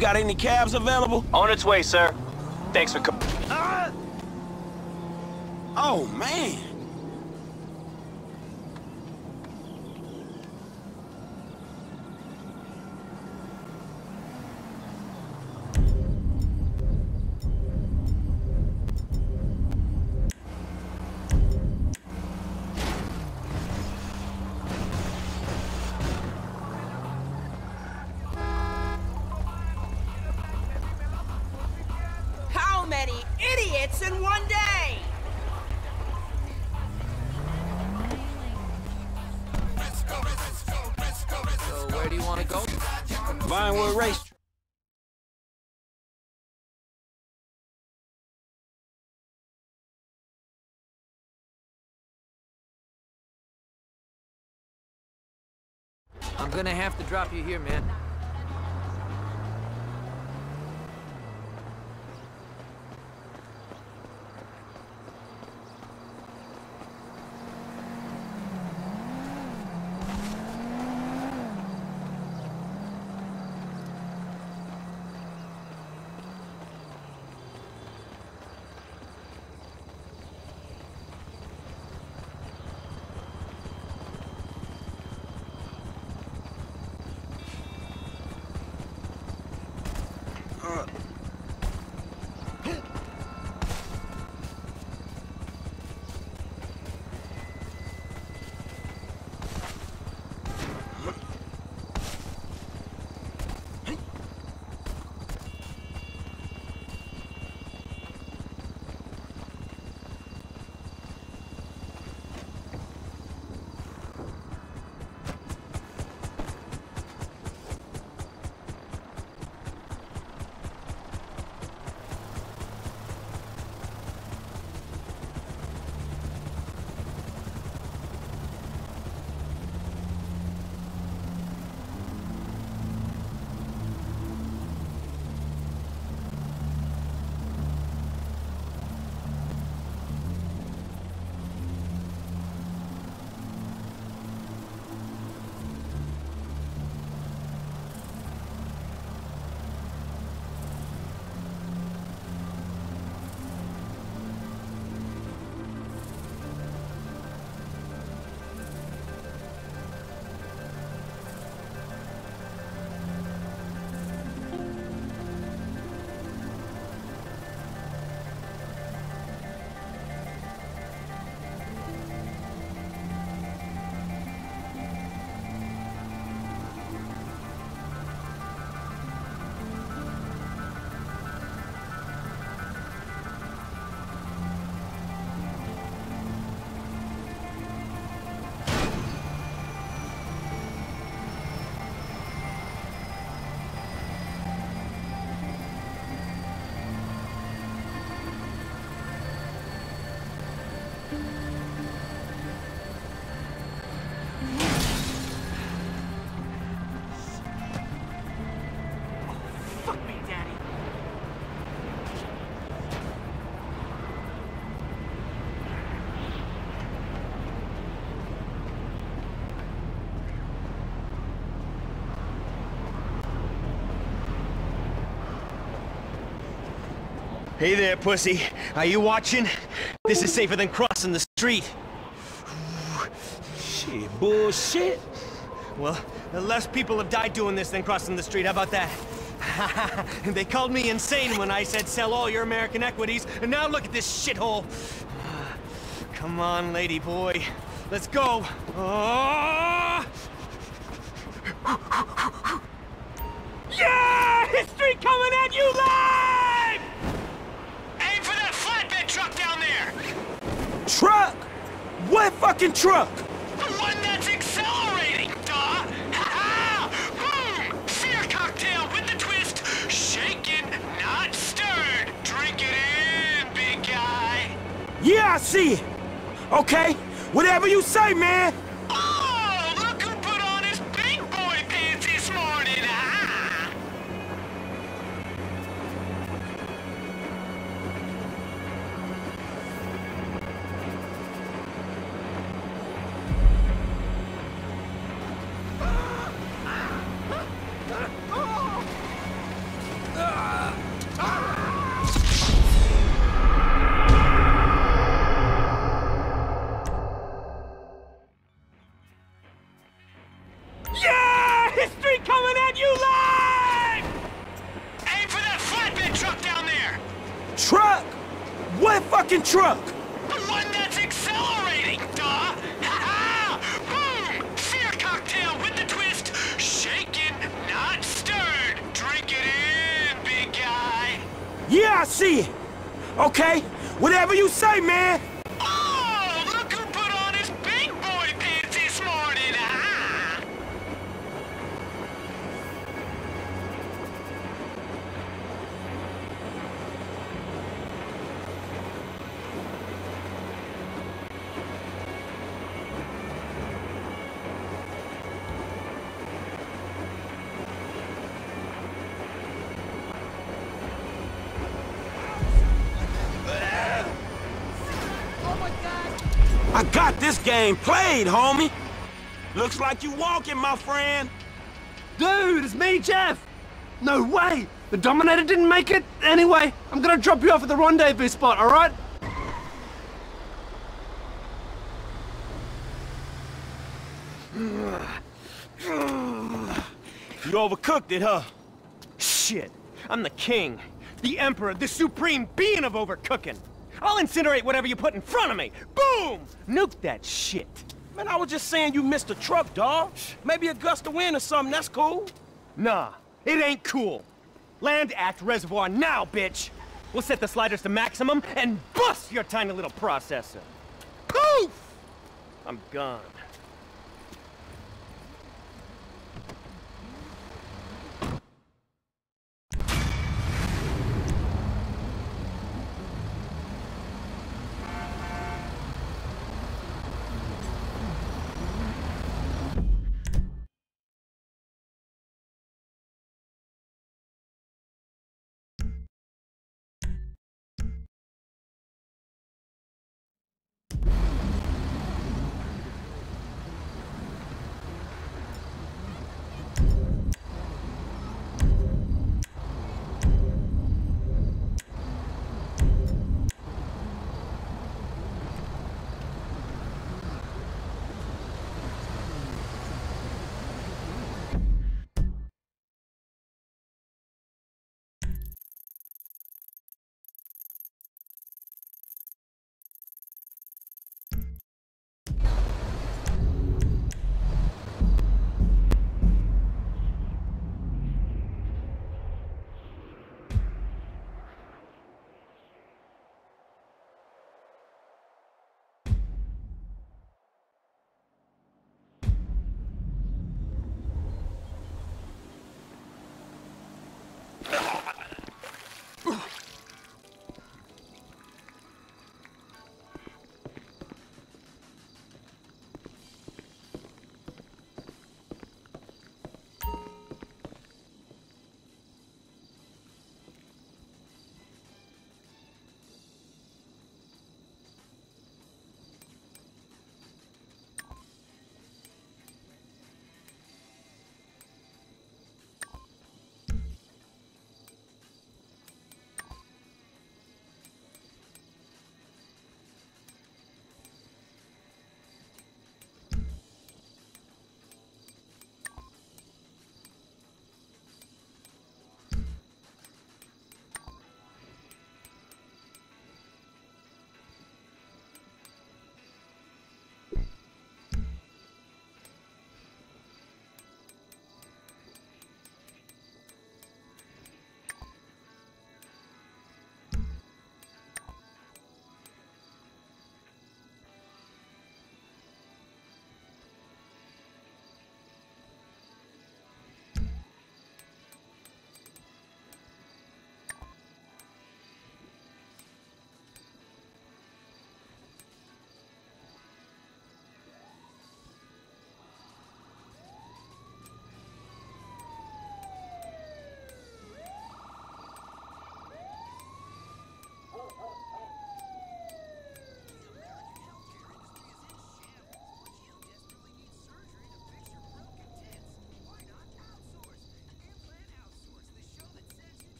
got any cabs available? On its way, sir. Thanks for coming. Oh, man. How many idiots in one day? So where do you want to go? Vinewood Race. I'm gonna have to drop you here, man. Hey there, pussy. Are you watching? This is safer than crossing the street. Shit, bullshit. Well, less people have died doing this than crossing the street. How about that? They called me insane when I said sell all your American equities, and now look at this shithole. Come on, lady boy. Let's go. Oh! Yeah! History coming at you live! Aim for that flatbed truck down there! Truck? What fucking truck? The one that's accelerating, duh! Ha-ha! Boom! Fear cocktail with the twist. Shaken, not stirred. Drink it in, big guy. Yeah, I see it. Okay, whatever you say, man. Oh, look who put on his big boy pants this morning, ah! fucking truck? The one that's accelerating, duh! Ha-ha! Boom! Fear cocktail with the twist. Shaken, not stirred. Drink it in, big guy. Yeah, I see it. Okay, whatever you say, man. Oh, look who put on his big boy pants this morning, ah! I got this game played, homie. Looks like you walking, my friend. Dude, it's me, Jeff! No way! The Dominator didn't make it? Anyway, I'm gonna drop you off at the rendezvous spot, alright? You overcooked it, huh? Shit. I'm the king. The emperor, the supreme being of overcooking. I'll incinerate whatever you put in front of me. Boom! Nuke that shit. Man, I was just saying you missed a truck, dawg. Maybe a gust of wind or something, that's cool. Nah, it ain't cool. Land Act Reservoir now, bitch! We'll set the sliders to maximum and bust your tiny little processor. Poof! I'm gone.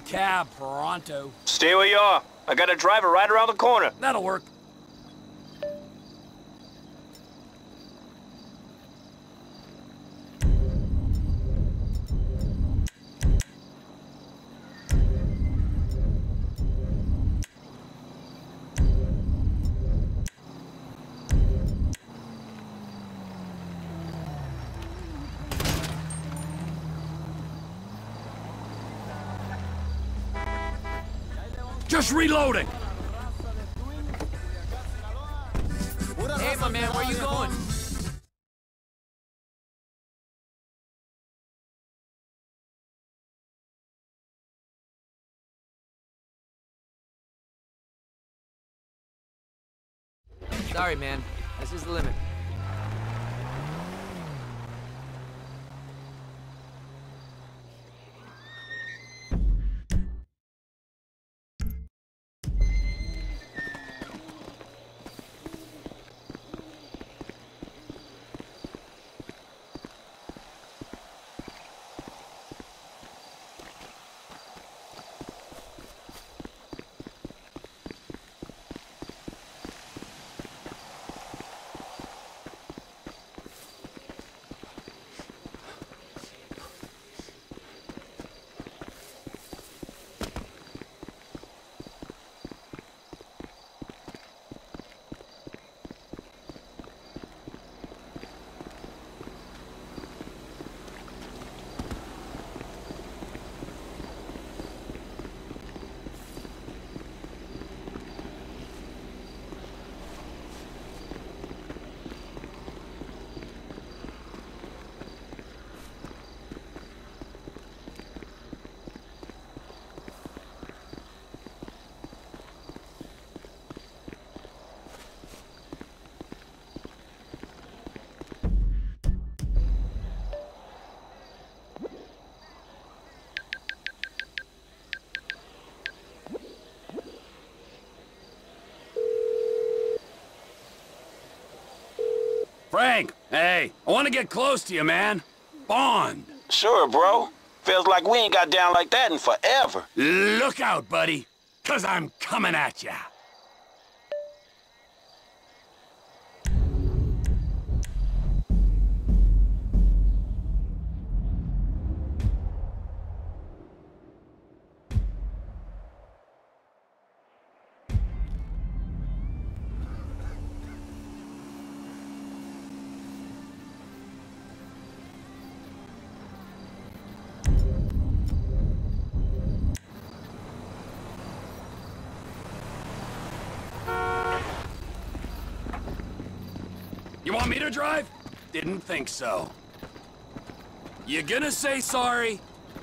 cab pronto. Stay where you are. I got a driver right around the corner. That'll work. Just reloading. Hey, my man, where you going? Sorry, man. This is the limit. Frank, hey, I want to get close to you, man. Bond. Sure, bro. Feels like we ain't got down like that in forever. Look out, buddy, 'cause I'm coming at ya. You want me to drive? Didn't think so. You gonna say sorry?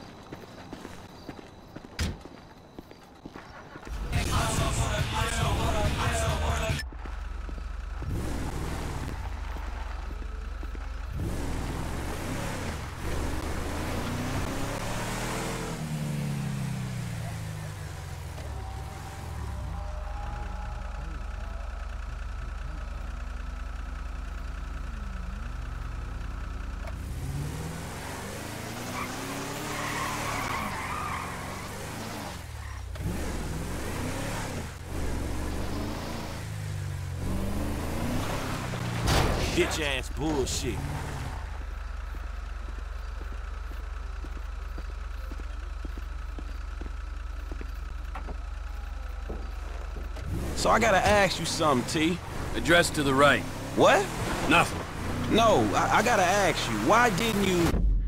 Bitch ass bullshit. So I gotta ask you something, T. Address to the right. What? Nothing. No, I gotta ask you, why didn't you...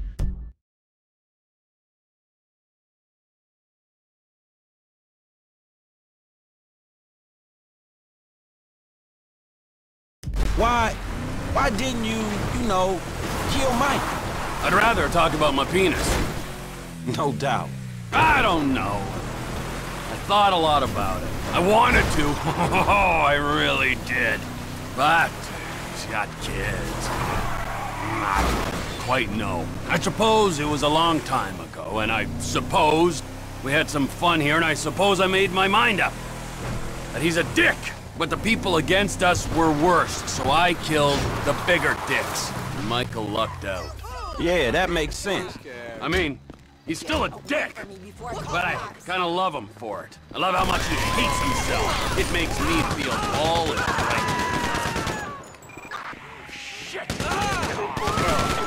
Why didn't you know, kill Mike? I'd rather talk about my penis. No doubt. I don't know. I thought a lot about it. I wanted to. Oh, I really did. But she's got kids. I don't quite know. I suppose it was a long time ago, and I suppose we had some fun here, and I suppose I made my mind up. That he's a dick. But the people against us were worse, so I killed the bigger dicks. And Michael lucked out. Yeah, that makes sense. I mean, He's still a dick, but I kind of love him for it. I love how much he hates himself. It makes me feel all is right. Shit!